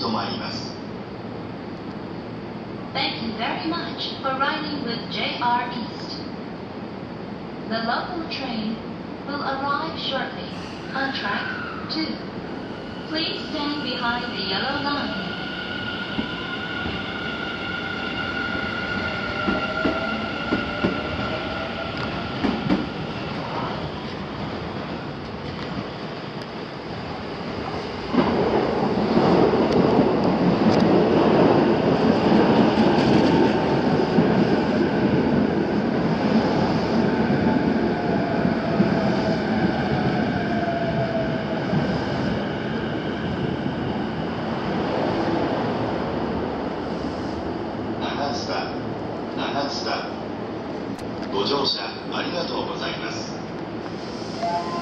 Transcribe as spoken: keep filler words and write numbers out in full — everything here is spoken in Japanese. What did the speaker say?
止まります。 Thank you very much for riding with J R East. The local train will arrive shortly on track two. Please stand behind the yellow line. 長津田、長津田。ご乗車ありがとうございます。